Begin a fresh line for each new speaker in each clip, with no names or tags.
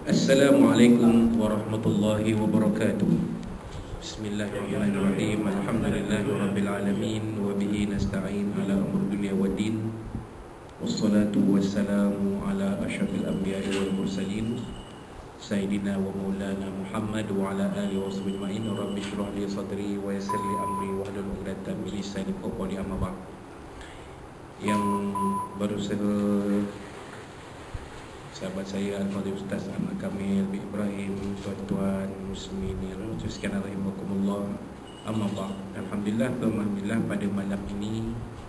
Assalamualaikum warahmatullahi wabarakatuh. Bismillahirrahmanirrahim. Alhamdulillahirabbil alamin wa bihi nasta'in ala umuri dunya waddin. Wassalatu wassalamu ala asyrafil anbiya'i wal mursalin sayyidina wa maulana Muhammad wa ala alihi wa sahbihi ajma'in. Rabbi shrah li sadri wa yassir li amri wa hlul 'uqdatam min lisani yafqahu qawli. Amma ba'd. Yang baru sahabat saya Al-Fadhil Ustaz Ahmad Kamil bin Ibrahim, tuan-tuan muslimin yang sekalian rahimakumullah. Amma ba'd. Alhamdulillah pada malam ini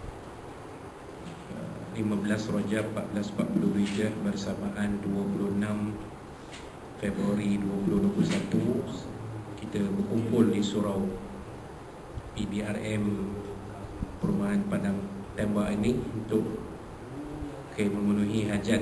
15 Rajab 1440 Hijrah bersamaan 26 Februari 2021, kita berkumpul di surau PBRM Perumahan Padang Tembak ini untuk memenuhi hajat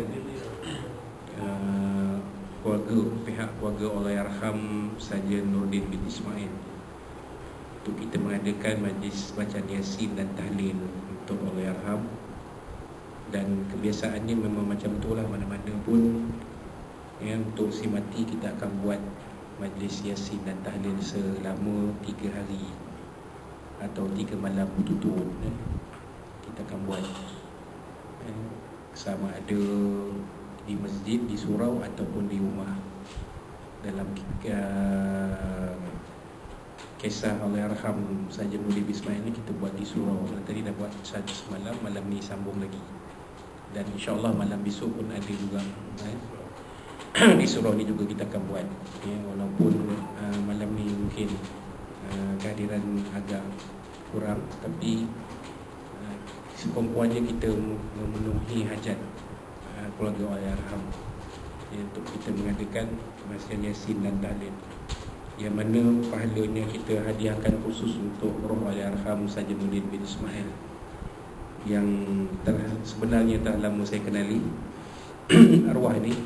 pihak keluarga Allahyarham Sarjan Nordin bin Ismail, untuk kita mengadakan majlis bacaan Yasin dan tahlil untuk Allahyarham. Dan kebiasaannya memang macam itulah, mana-mana pun ya, untuk si mati kita akan buat majlis Yasin dan tahlil selama 3 hari atau 3 malam berturut-turut. Kita akan buat sama ada di masjid, di surau ataupun di rumah. Dalam kisah Allahyarham Sarjan Nordin bin Ismail ni kita buat di surau. Tadi dah buat saja semalam, malam ni sambung lagi. Dan insya-Allah malam besok pun ada juga di surau ni juga kita akan buat ya, walaupun malam ni mungkin kehadiran agak kurang, tapi sekumpulannya kita memenuhi hajat keluarga Allahyarham ya, untuk kita mengadakan bacaan Yasin dan tahlil, yang mana pahalanya kita hadiahkan khusus untuk roh Allahyarham Sarjan Nordin bin Ismail yang sebenarnya tak lama saya kenali arwah ini.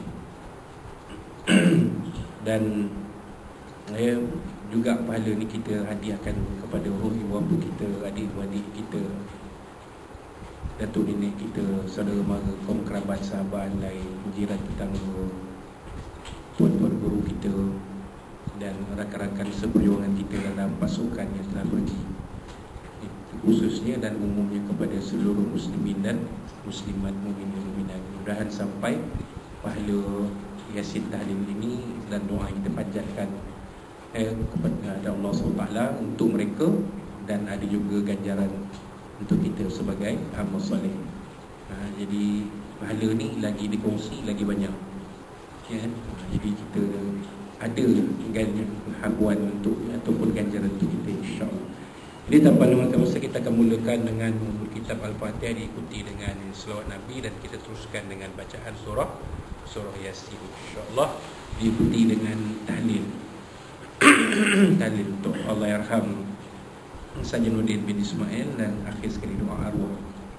Dan juga pahala ni kita hadiahkan kepada roh ibu bapa kita, adik-adik kita, datuk nenek kita, saudara mara, kaum kerabat, sahabat lain, jiran tetangga, tuan-tuan guru kita, dan rakan-rakan seperjuangan kita dalam pasukan yang telah pergi, khususnya dan umumnya kepada seluruh muslimin dan muslimat, mukmin dan mukminat. Mudah-mudahan sampai pahala Yasin tahlil ini dan doa yang kita panjatkan kepada Allah SWT untuk mereka, dan ada juga ganjaran untuk kita sebagai hamba soleh. Jadi pahala ni lagi dikongsi lagi banyak ya. Jadi kita ada habuan untuk ataupun ganjaran untuk kita, insya-Allah. Jadi tanpa memakan masa, kita akan mulakan dengan kitab Al-Fatihah, diikuti dengan selawat Nabi, dan kita teruskan dengan bacaan surah Yasin, insya-Allah, diikuti dengan tahlil tahlil untuk Allahyarham Sarjan Nordin bin Ismail, dan akhir sekali doa arwah.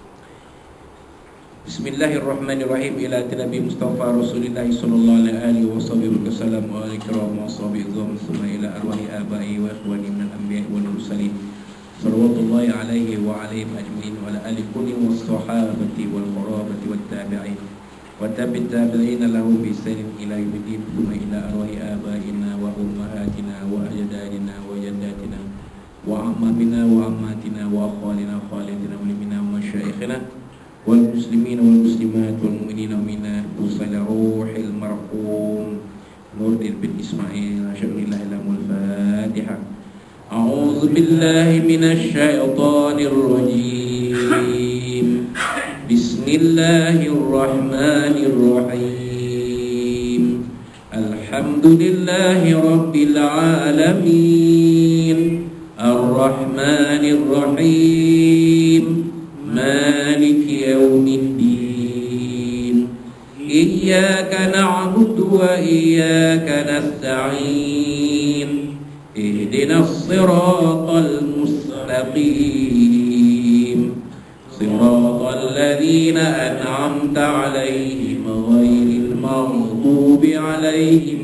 Bismillahirrahmanirrahim. Ila Nabi Mustafa Rasulullah sallallahu alaihi wasallam wa alaikum wa sahbihi thumma ila arwahi abai wa ikhwani min al-anbiya wal mursalin sallallahu alaihi wa alaihim ajmain wa ala alihi was sahabati wal qarabati wat tabi'in wa tabi'in lahum bi ihsan ila yaumiddin. Thumma ila arwahi abaina wa ummahatina wa ajdadina wa jaddatina wa ammamina wa ammatina wa akhwalina wa khalatina wa limina wa masyaikhina wal muslimina wal muslimat wal mu'minina wa minat usala ruhil marhum Nordin bin Ismail. Asyhadu Fatihah. A'udzu billahi minasy syaithanir rajim. Bismillahirrahmanirrahim. Alhamdulillahi rabbil alamin. Ar-Rahmanir Rahim. Maliki yaumiddin. Iyyaka na'budu wa iyyaka nasta'in. Ihdinas siratal mustaqim. Siratal ladzina an'amta 'alaihim ghairil maghdubi 'alaihim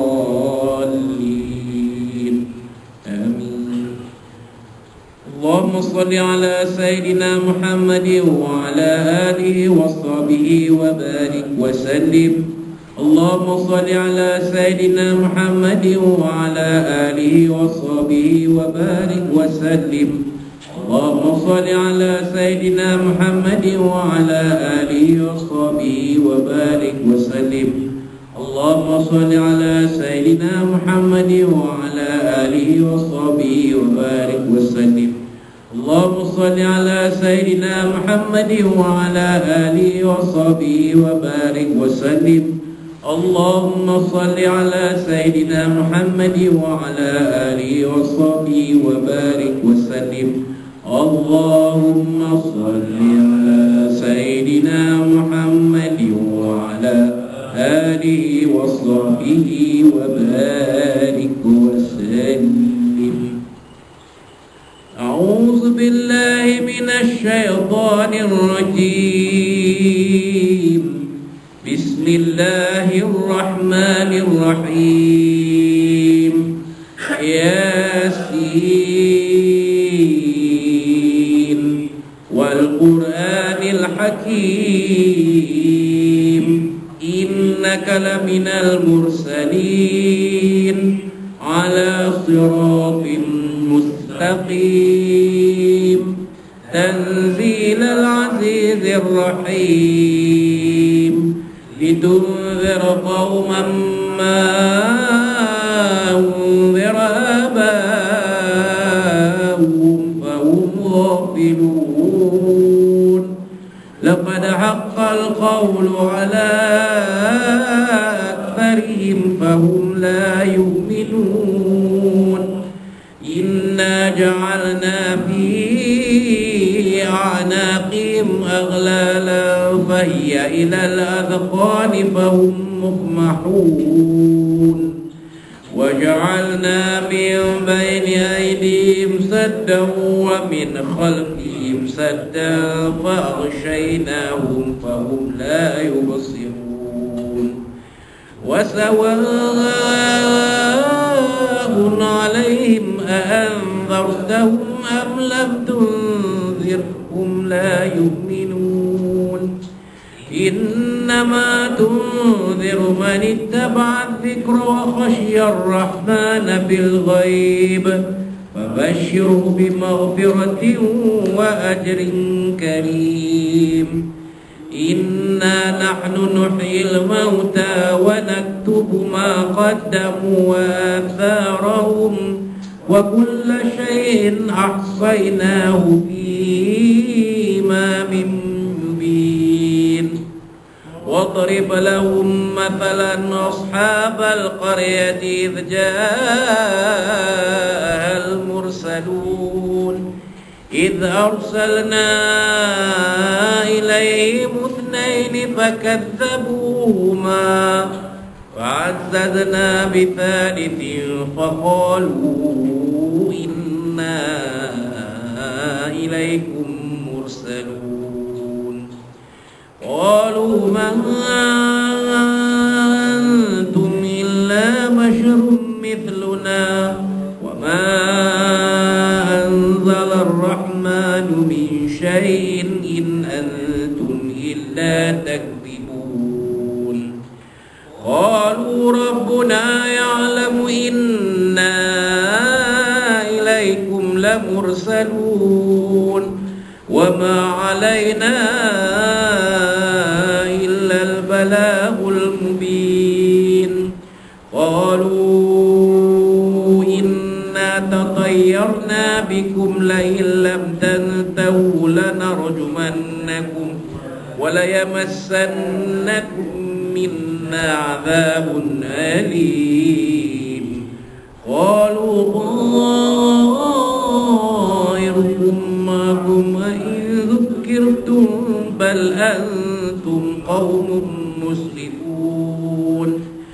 waladdallin. Amin. Allahumma صل على سيدنا محمد وعلى آله وصحبه وبارك وسلم. اللهم صل على سيدنا محمد وعلى آله وصحبه وبارك وسلم. اللهم صل على سيدنا محمد وعلى آله وصحبه وبارك وسلم. اللهم صل على سيدنا محمد وعلى آله وصحبه وبارك وسلم. اللهم صل على سيدنا محمد وعلى آله وصحبه وبارك وسلم. اللهم صل على سيدنا محمد وعلى آله وصحبه وبارك وسلم. اللهم صل على سيدنا محمد وعلى آله وصحبه وبارك وسلم. أعوذ بالله من الشيطان الرجيم. بسم الله الرحمن الرحيم. ياسين والقرآن الحكيم إنك لمن المرسلين على صراط مستقيم تنزيل العزيز الرحيم لتنذر قوما ما أنذر آباؤهم فهم غافلون. لقد حق القول على أكثرهم فهم لا يؤمنون. إنا جعلنا في أعناقهم أغلالا فهي إلى الأذقان فهم مقمحون. وجعلنا من بين أيديهم سدا ومن خلفهم سدا فأغشيناهم فهم لا يبصرون. وسواء عليهم أأنذرتهم أم لم تنذرهم لا يؤمنون. إنما تنذر من اتبع الذكر وخشي الرحمن بالغيب فبشره بمغفرة وأجر كريم. إنا نحن نحيي الموتى ونكتب ما قدموا وآثارهم وكل شيء أحصيناه في إمام مبين. واضرب لهم مثلا أصحاب القرية إذ جاءها المرسلون إذ أرسلنا إليهم اثنين فكذبوهما فعززنا بثالث فقالوا إنا إليكم مرسلون. قالوا من أنتم إلا بشر مثلنا وما أنزل الرحمن من شيء إن أنتم إلا تكذبون. قالوا ربنا يعلم إنا إليكم لمرسلون وما علينا إلا البلاغ المبين. قالوا إنا تطيرنا بكم لئن لم تنتهوا لنرجمنكم وليمسنكم منا عذاب أليم. قالوا طائركم معكم أئن ذكرتم بل أنتم قوم مسرفون.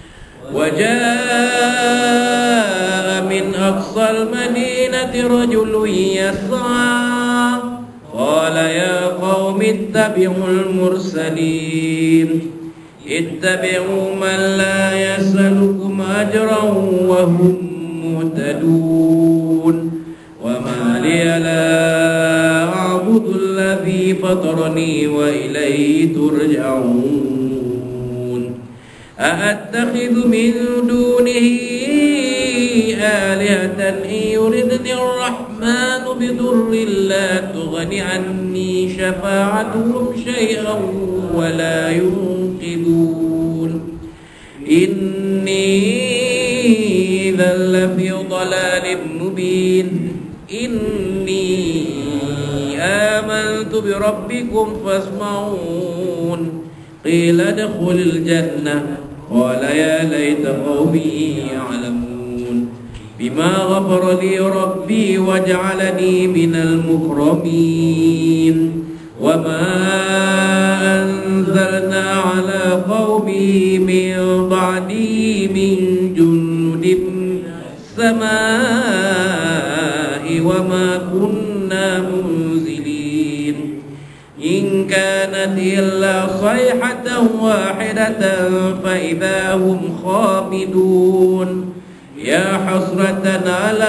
وجاء من أقصى المدينة رجل يسعى قال يا قوم اتبعوا المرسلين اتبعوا من لا يسألكم أجرا وهم مهتدون. وما لي لا فطرني وإليه ترجعون أأتخذ من دونه آلهة إن يردني الرحمن بضر لا تغن عني شفاعتهم شيئا ولا ينقذون إني إذا لفي ضلال مبين إني آمنت بربكم فاسمعون قيل ادخل الجنة قال يا ليت قومي يعلمون بما غفر لي ربي وجعلني من المكرمين وما أنزلنا على قومه من بعدي من جند السماء وما كنا منزلين إن كانت إلا صيحة واحدة فإذا هم خامدون يا حسرة على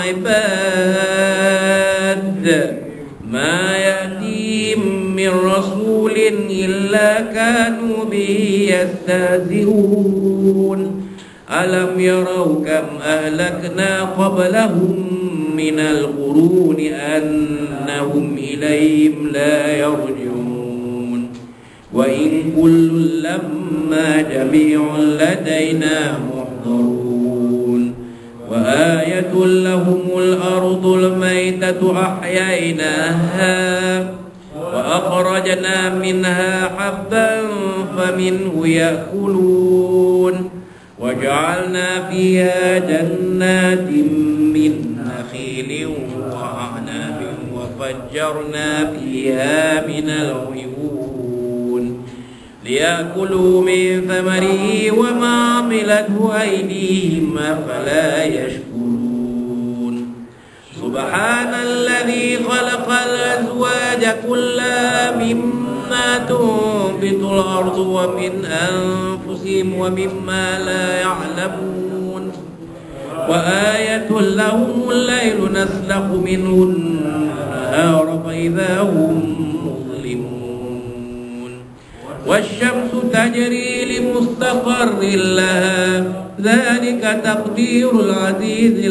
العباد ما يأتيهم من رسول إلا كانوا به يستهزئون ألم يروا كم أهلكنا قبلهم من القرون أنهم إليهم لا يرجعون وإن كل لما جميع لدينا محضرون وآية لهم الأرض الميتة أحييناها وأخرجنا منها حبا فمنه يأكلون وجعلنا فيها جنات من نخيل وأعناب وفجرنا فيها من العيون ليأكلوا من ثمره وما عملته أيديهم أفلا يشكرون سبحان الذي خلق الأزواج كلها مما تنبت الأرض ومن أنفسهم ومما لا يعلمون وآية لهم الليل نسلخ منه النهار فإذا هم مظلمون والشمس تجري لمستقر لها ذلك تقدير العزيز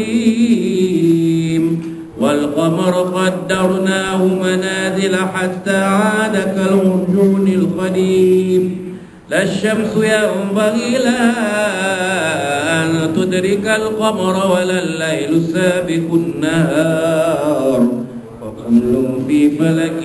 العليم والقمر قدرناه منازل حتى عاد كالعرجون القديم لا الشمس ينبغي لها أن تدرك القمر ولا الليل سابق النهار وكل في فلك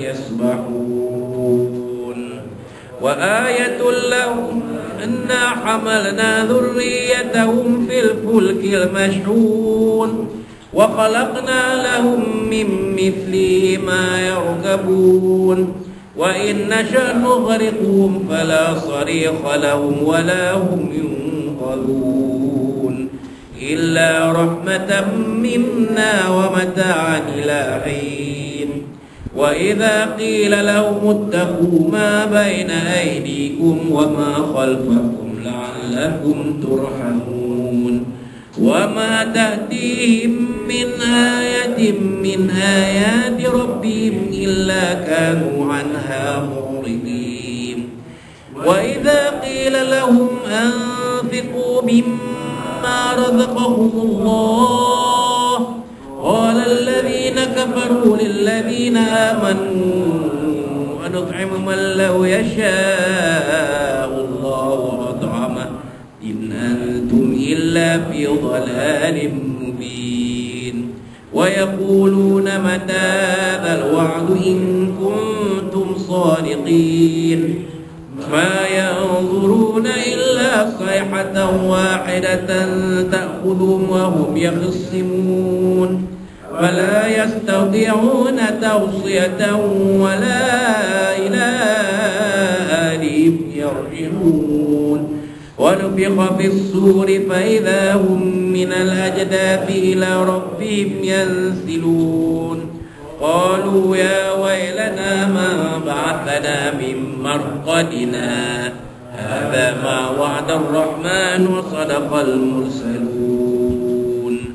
يسبحون وآية لهم أنا حملنا ذريتهم في الفلك المشحون وخلقنا لهم من مثله ما يركبون وإن نشأ نغرقهم فلا صريخ لهم ولا هم ينقذون إلا رحمة منا ومتاعا إلى حين وإذا قيل لهم اتقوا ما بين أيديكم وما خلفكم لعلكم ترحمون وما تأتيهم من آية من آيات ربهم إلا كانوا عنها معرضين وإذا قيل لهم أنفقوا مما رزقهم الله قال الذين كفروا للذين آمنوا أنطعم من لو يشاء الله أطعمه إن أنتم إلا في ضلال مبين ويقولون متى هذا الوعد إن كنتم صادقين ما ينظرون إلا صيحة واحدة تأخذهم وهم يخصمون فلا يستطيعون توصية ولا إلى أهلهم يرجعون ونفخ في الصور فإذا هم من الأجداث إلى ربهم ينسلون قالوا يا ويلنا ما بعثنا من مرقدنا هذا ما وعد الرحمن وصدق المرسلون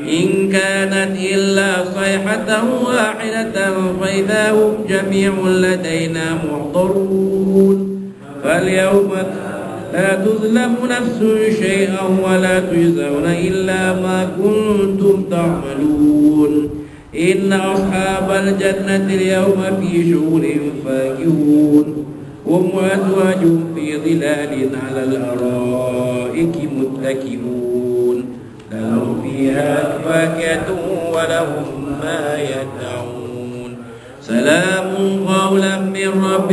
إن كانت إلا صيحة واحدة فإذا هم جميع لدينا محضرون فاليوم لا تظلم نفس شيئا ولا تجزون إلا ما كنتم تعملون إن أصحاب الجنة اليوم في شغل فاكهون هم وأزواجهم في ظلال على الأرائك متكئون لهم فيها فاكهة ولهم ما يدعون سلام قولا من رب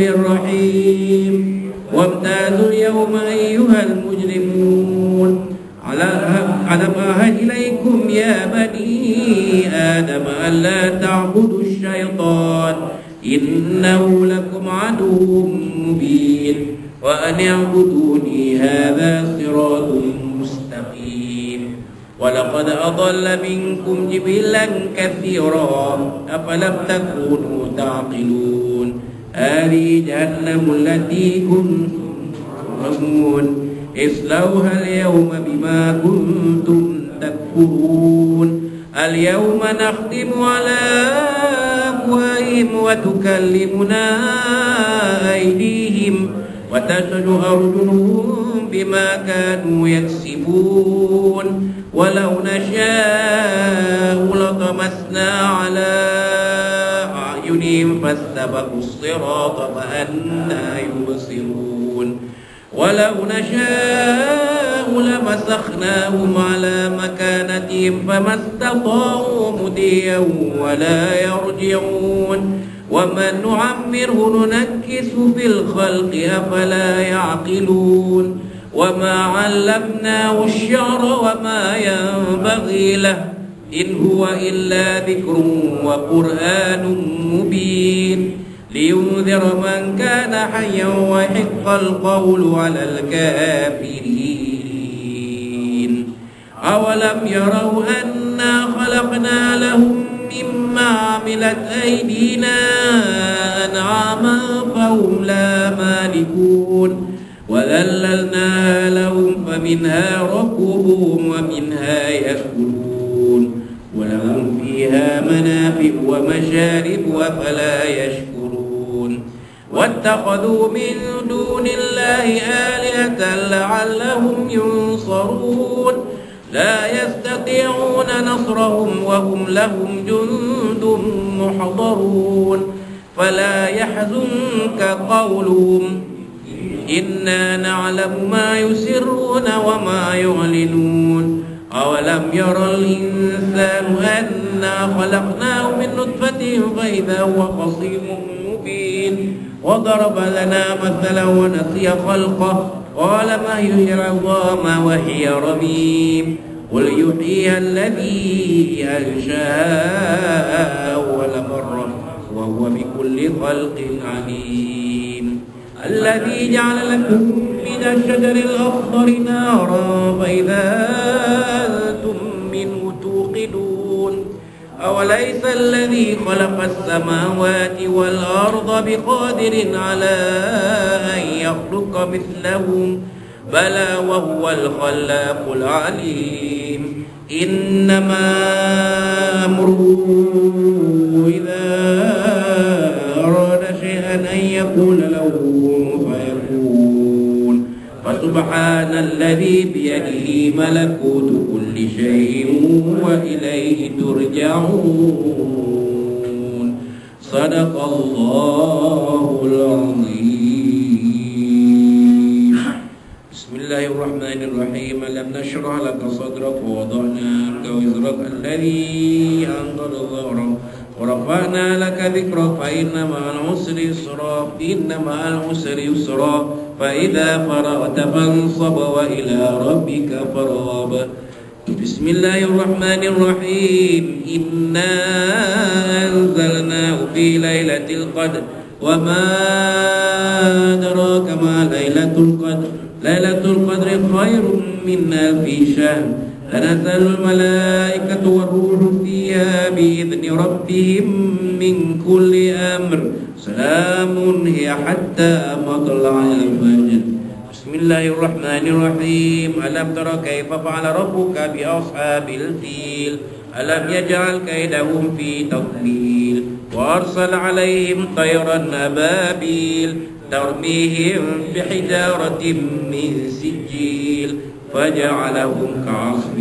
رحيم وامتازوا اليوم أيها المجرمون ألم أعهد إليكم يا بني آدم ألا تعبدوا الشيطان إنه لكم عدو مبين وأن اعبدوني هذا صراط مستقيم ولقد أضل منكم جبلا كثيرا أفلم تكونوا تعقلون هذه جهنم التي كنتم تكرهون اصلوها اليوم بما كنتم تكفرون اليوم نختم على أفواههم وتكلمنا أيديهم وتشهد أرجلهم بما كانوا يكسبون ولو نشاء لطمسنا على أعينهم فاستبقوا الصراط فأنى يبصرون ولو نشاء لمسخناهم على مكانتهم فما استطاعوا مضيا ولا يرجعون ومن نعمره ننكس في الخلق أفلا يعقلون وما علمناه الشعر وما ينبغي له إن هو إلا ذكر وقرآن مبين لينذر من كان حيا ويحق القول على الكافرين أولم يروا أنا خلقنا لهم مما عملت أيدينا أنعاما فهم لا مالكون وذللناها لهم فمنها ركوبهم ومنها يأكلون ولهم فيها منافع ومشارب أفلا يشكرون واتخذوا من دون الله آلهة لعلهم ينصرون لا يستطيعون نصرهم وهم لهم جند محضرون فلا يحزنك قولهم إنا نعلم ما يسرون وما يعلنون أولم يرى الإنسان أنا خلقناه من نطفة فإذا هو خصيم مبين وضرب لنا مثلا ونسي خلقه قال ما يحيي العظام وهي رميم قل يحييها الذي أنشأها أول مرة وهو بكل خلق عليم الذي جعل لكم من الشجر الأخضر نارا فإذا أنتم منه توقدون أوليس الذي خلق السماوات والأرض بقادر على أن يخلق مثلهم بلى وهو الخلاق العليم إنما أمره إذا أراد شيئا أن يقول له فيكون فسبحان الذي بيده ملكوت كل شيء وإليه ترجعون صدق الله العظيم بسم الله الرحمن الرحيم ألم نشرح لك صدرك ووضعنا عنك وزرك الذي أنقض ظهرك ورفعنا لك ذكرك فإن مع العسر يسرا إن مع العسر يسرا فإذا فرغت فانصب وإلى ربك فارغب بسم الله الرحمن الرحيم إنا أنزلناه في ليلة القدر وما أدراك ما ليلة القدر ليلة القدر خير من ألف شهر تنزل الملائكة والروح فيها بإذن ربهم من كل أمر سلام هي حتى مطلع الفجر بسم الله الرحمن الرحيم ألم تر كيف فعل ربك بأصحاب الفيل ألم يجعل كيدهم في تضليل وأرسل عليهم طيرا أبابيل ترميهم بحجارة من سجيل فجعلهم كعصف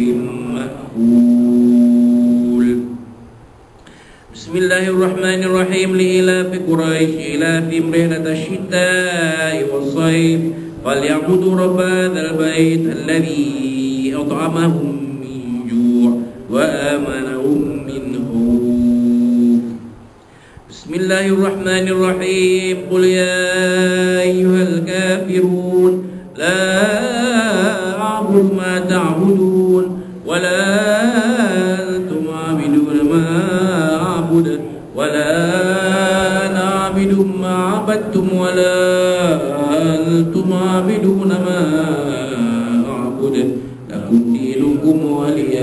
مأكول. بسم الله الرحمن الرحيم. لإلاف قريش إلافهم رحلة الشتاء والصيف فليعبدوا رب هذا البيت الذي أطعمهم من جوع وآمنهم من خوف. بسم الله الرحمن الرحيم. قل يا أيها الكافرون لا أعبد ما تعبدون ولا أنتم عابدون ما أعبد ولا أنا عابد ما عبدتم ولا أنتم عابدون ما أعبد لكم دينكم ولي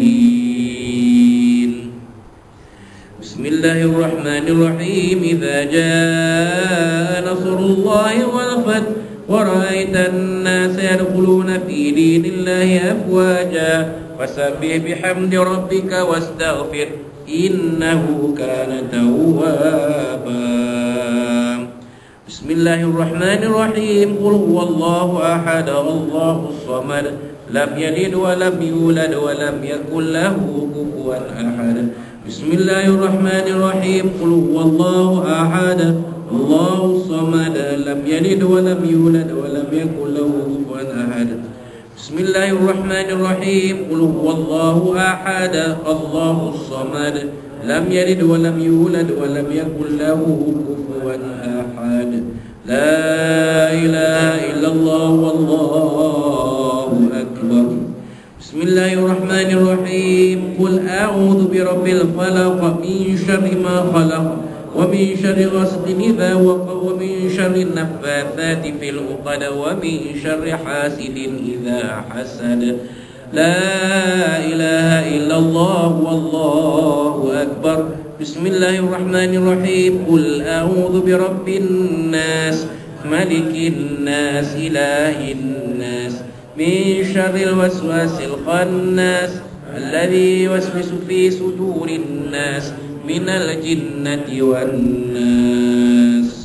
دين. بسم الله الرحمن الرحيم. إذا جاء نصر الله والفتح ورأيت الناس يدخلون في دين الله أفواجا فسبح بحمد ربك واستغفر إنه كان توابا. بسم الله الرحمن الرحيم. قل هو الله أحد الله الصمد لم يلد ولم يولد ولم يكن له كفوا أحد. بسم الله الرحمن الرحيم. قل هو الله أحد الله الصمد لم يلد ولم يولد ولم يكن له كفوا أحد. بسم الله الرحمن الرحيم. قل هو الله أحد الله الصمد لم يلد ولم يولد ولم يكن له كفوا أحد. لا إله إلا الله والله أكبر. بسم الله الرحمن الرحيم. قل أعوذ برب الفلق من شر ما خلق ومن شر غاسق إذا وقب ومن شر النفاثات في العقد ومن شر حاسد إذا حسد. لا إله إلا الله والله أكبر. بسم الله الرحمن الرحيم. قل أعوذ برب الناس ملك الناس إله الناس من شر الوسواس الخناس الذي يوسوس في صدور الناس من الجنة والناس.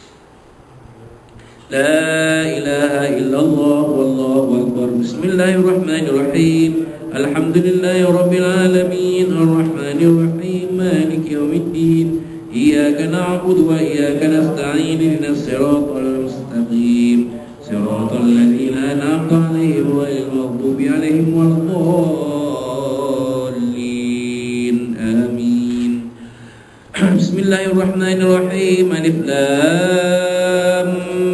لا إله إلا الله والله أكبر. بسم الله الرحمن الرحيم. الحمد لله رب العالمين الرحمن الرحيم مالك يوم الدين إياك نعبد وإياك نستعين اهدنا الصراط المستقيم صراط الذين أنعمت عليهم غير المغضوب عليهم ولا الضالين آمين. بسم الله الرحمن الرحيم. ألف لام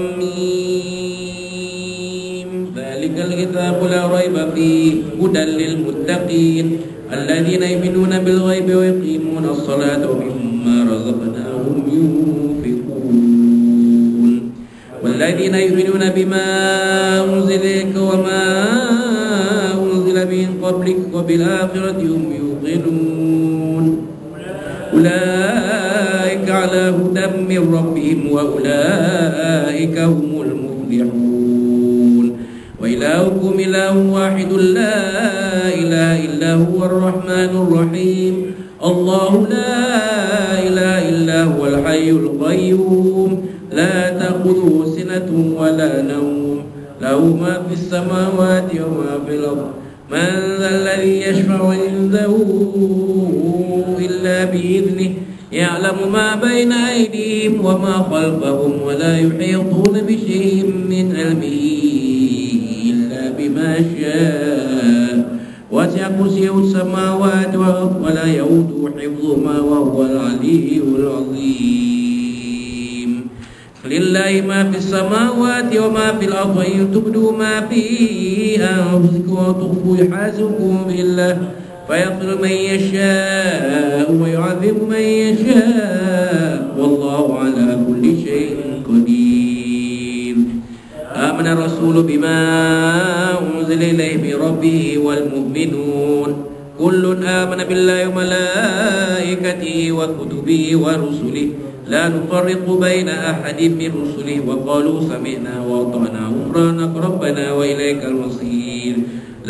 ميم ذلك الكتاب لا ريب فيه هدى للمتقين الذين يؤمنون بالغيب ويقيمون الصلاة ومما رزقناهم ينفقون والذين يؤمنون بما أنزل إليك وما أنزل من قبلك وبالآخرة هم يوقنون أولئك على هدى من ربهم وأولئك هم المفلحون. وإلهكم إله واحد لا إله إلا هو الرحمن الرحيم الله لا إله إلا هو الحي القيوم لا تأخذه سنة ولا نوم له ما في السماوات وما في الأرض من ذا الذي يشفع عنده إلا بإذنه يعلم ما بين أيديهم وما خلفهم ولا يحيطون بشيء من علمه إلا بما شاء وسع كرسيه السماوات والأرض ولا يؤوده حفظهما وهو العلي العظيم. لله ما في السماوات وما في الأرض إن تبدوا ما في أنفسكم وتخفوا يحاسبكم بالله فيغفر من يشاء ويعذب من يشاء والله على كل شيء قدير. آمن الرسول بما أنزل إليه من ربه والمؤمنون كل آمن بالله وملائكته وكتبه ورسله لا نفرق بين أحد من رسله وقالوا سمعنا وأطعنا غفرانك ربنا وإليك المصير.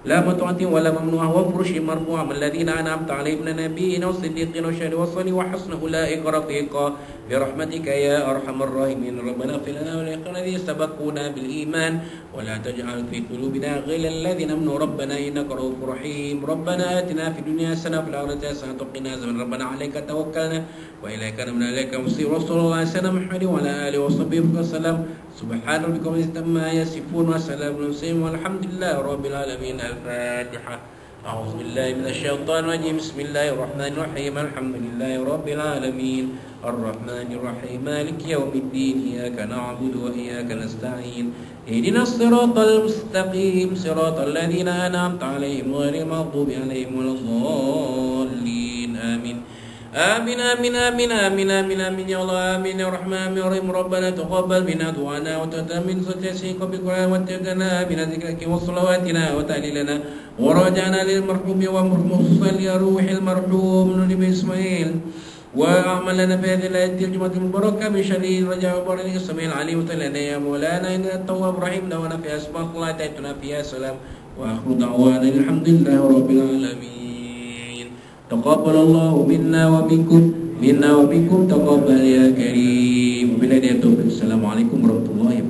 لا مطعة ولا ممنوع وفرش مرفوع الذين أنعمت عليهم من النبيين والصديقين والشهداء والصالحين وحسن أولئك رفيقا برحمتك يا أرحم الراحمين ربنا اغفر لنا ولإخواننا الذين سبقونا بالإيمان ولا تجعل في قلوبنا غلا الذين آمنوا ربنا إنك رؤوف رحيم ربنا آتنا في الدنيا حسنة وفي الآخرة حسنة وقنا عذاب النار ربنا عليك توكلنا وإليك نبنا إليك المصير وصلى الله على سيدنا محمد وعلى آله وصحبه وسلم سبحان ربك رب العزة عما يصفون وسلام على المرسلين والحمد لله رب العالمين. الفاتحة. أعوذ بالله من الشيطان الرجيم بسم الله الرحمن الرحيم الحمد لله رب العالمين الرحمن الرحيم مالك يوم الدين إياك نعبد وإياك نستعين اهدنا الصراط المستقيم صراط الذين أنعمت عليهم غير المغضوب عليهم ولا الضالين آمين آمين آمين آمين آمين آمين آمين يا الله آمين يا رحمن الرحيم ربنا تقبل منا دعانا وتتمن ستسيق بالقرآن وتجنا من ذكرك وصلواتنا وتعليلنا ورجعنا للمرحوم ومرحوم يا روح المرحوم نبي إسماعيل وأعمل لنا في هذه الآية الجمعة المباركة من شر رجاء وبركة السميع العليم وتعالى يا مولانا إن التواب الرحيم دعوانا فيها أسماء الله تأتنا فيها سلام وآخر دعوانا الحمد لله رب العالمين. تقبل الله منا ومنكم تقبل يا كريم. وبالله التوفيق. السلام عليكم ورحمة الله